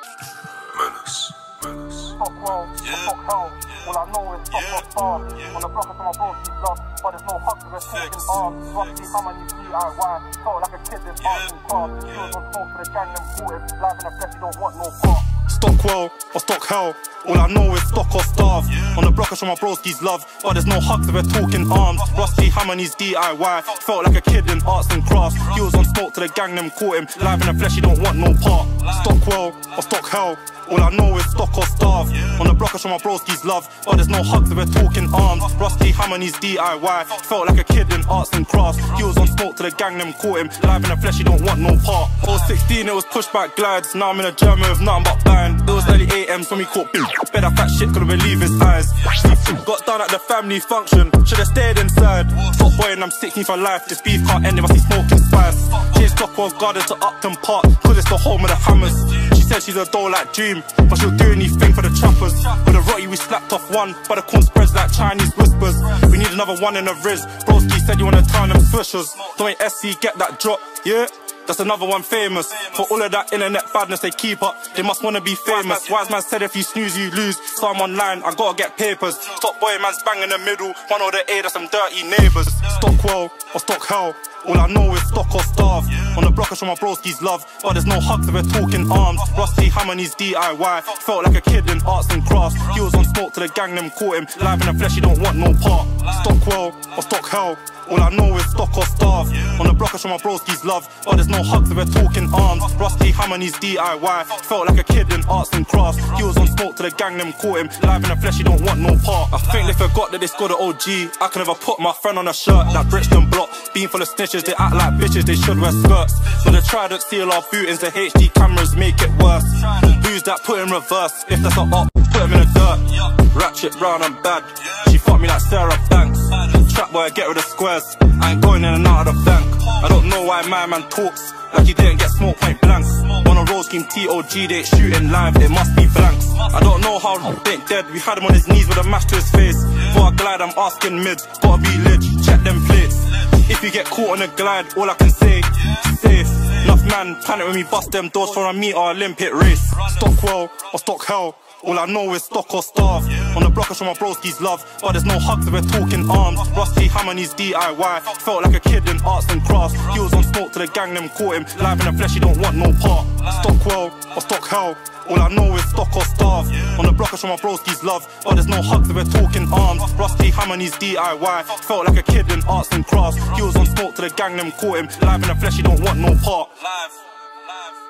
Stockwell, StockHell, all I know is Stockwell star. On the block of my broski's love, but there's no hugs, we're talking arms. Rusty, how many DIY, felt like a kid in arts and crafts. He was on smoke for the gang, them caught him. Live in the flesh, you don't want no part. Stockwell or StockHell, all I know is stock or starve. On the block I show my broski's love, but there's no hugs, we're talking arms. Rusty, how many's DIY, felt like a kid in arts and crafts. He was on smoke to the gang, them caught him. Live in the flesh, you don't want no part. Stockwell or StockHell, all I know is stock or starve. On the block I show my broski's love, but there's no hugs, we're talking arms. Rusty, how many's DIY, felt like a kid in arts and crafts. He was on smoke to the gang, them caught him. Live in the flesh, you don't want no part. I was 16, it was pushback glides. Now I'm in a German with nothing but bang. It was early AMs when we caught big. Bet that fat shit couldn't believe his eyes. Got done at the family function, should've stayed inside. Top boy and I'm 16 for life, this beef can't end if I see smoking spice. Chase Stockwell guarded to Upton Park, cause it's the home of the hammers. She said she's a doll like Dream, but she'll do anything for the trappers. With a rotty we slapped off one, but the corn spreads like Chinese whispers. We need another one in the Riz. Broski said you wanna turn them swishers. Don't make SC get that drop, yeah? That's another one famous. For all of that internet badness they keep up, they must wanna be famous. Wise man said if you snooze you lose, so I'm online, I gotta get papers. Top boy man's bang in the middle, one or the A, that's some dirty neighbours. Stockwell or StockHell, all I know is stock or starve. On the block I show my broski's love, but there's no hugs, we're talking arms. Rusty, how many's DIY, felt like a kid in arts and crafts. He was on smoke to the gang, them caught him. Live in the flesh, you don't want no part. Stockwell or StockHell, all I know is stock or starve. On the block I show my broski's love, but there's no hugs, we're talking arms. Rusty, how many's DIY, felt like a kid in arts and crafts. He was on smoke to the gang, them caught him. Live in the flesh, you don't want no part. I think they forgot that they scored an OG. I can never put my friend on a shirt that Brixton block. Being full of snitches, they act like bitches, they should wear skirts. So they try to steal our bootings, the HD cameras make it worse. Booze that put in reverse, if that's an op, put him in the dirt. Ratchet, brown and bad, she fucked me like Sarah Banks. Trap boy, get rid of squares, I ain't going in and out of the bank. I don't know why my man talks like he didn't get smoke point blank. On a road scheme TOG, they ain't shooting live, it must be blanks. I don't know how they ain't dead, we had him on his knees with a match to his face. Before I glide, I'm asking mids, gotta be lit, check them plates. If you get caught on a glide, all I can say, safe. Enough man, panic when we bust them doors for a meet or Olympic race. Stockwell or StockHell, all I know is stock or starve. On the block I show my broski's love, but there's no hugs, we're talking arms. Rusty, how many's DIY, felt like a kid in arts and crafts. He was on smoke to the gang, them caught him. Live in the flesh, you don't want no part. Stockwell or StockHell, all I know is stock or starve. On the block I show my broski's love, but there's no hugs, we're talking arms. Rusty, how many's DIY, felt like a kid in arts and crafts. He was on smoke to the gang, them caught him. Live in the flesh, you don't want no part. Live.